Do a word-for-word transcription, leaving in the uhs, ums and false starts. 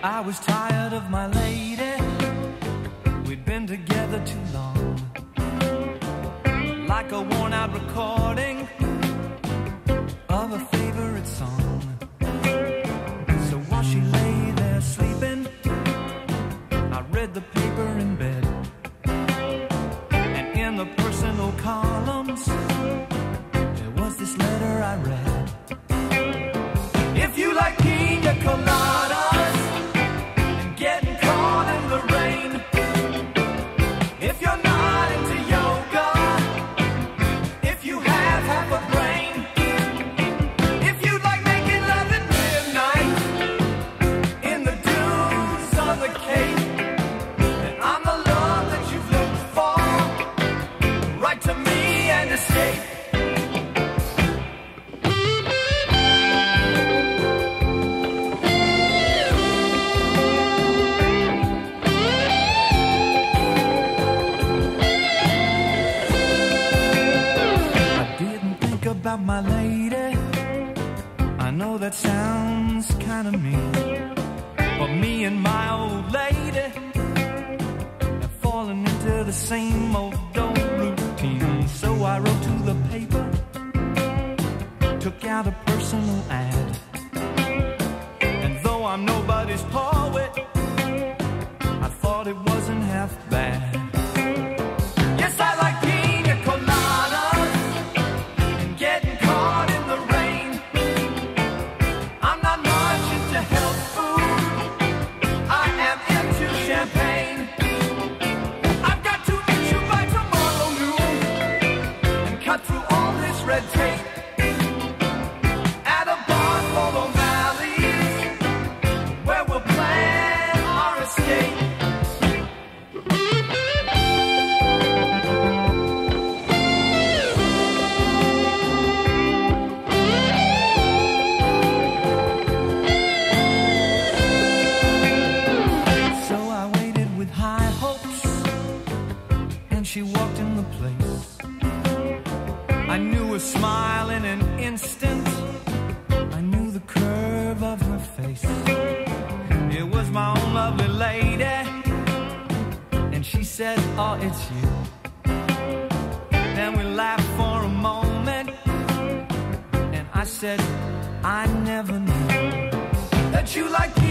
I was tired of my lady. We'd been together too long, like a worn-out recording of a favorite song. So while she lay there sleeping, I read the paper in bed, and in the personal columns there was this letter I read. If you like piña coladas and getting caught in the rain, if you're not into yoga, if you have half a brain, if you like making love at midnight in the dunes on the Cape, then I'm the love that you've looked for. Write to me and escape. About my lady, I know that sounds kind of mean, but me and my old lady have fallen into the same old old routine. So I wrote to the paper, took out a personal ad, and though I'm nobody's poet, I thought it wasn't half bad. Yes, I like piña coladas and getting caught in the rain. I'm not much into health food, I am into champagne. I've got to meet you by tomorrow noon and cut through all this red tape at a bar for O'Malley's, where we'll plan our escape. She walked in the place. I knew her smile in an instant. I knew the curve of her face. It was my own lovely lady, and she said, oh, it's you. Then we laughed for a moment, and I said, I never knew that you like